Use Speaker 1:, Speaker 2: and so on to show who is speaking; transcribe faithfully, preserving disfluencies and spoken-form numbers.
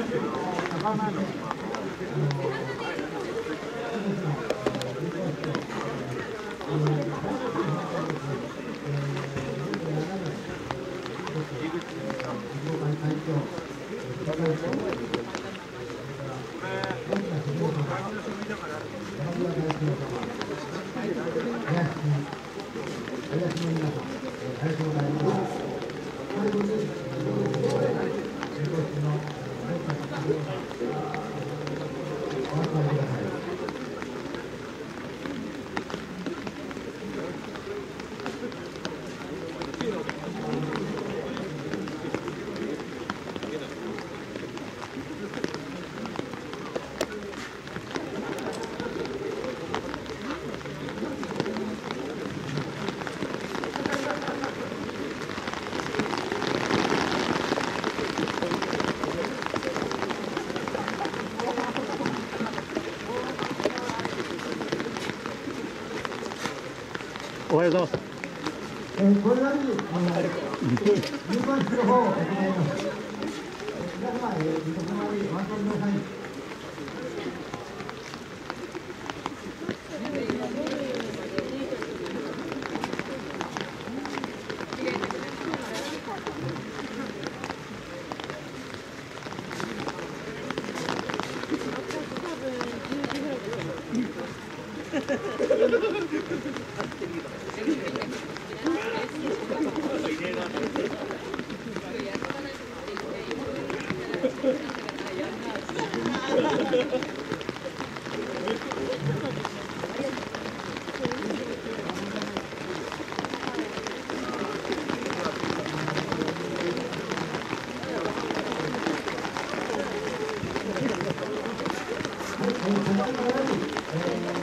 Speaker 1: おはようございます。
Speaker 2: えー、これより、えー、入館する方を行います。皆様、えー、自宅までお運びください。えー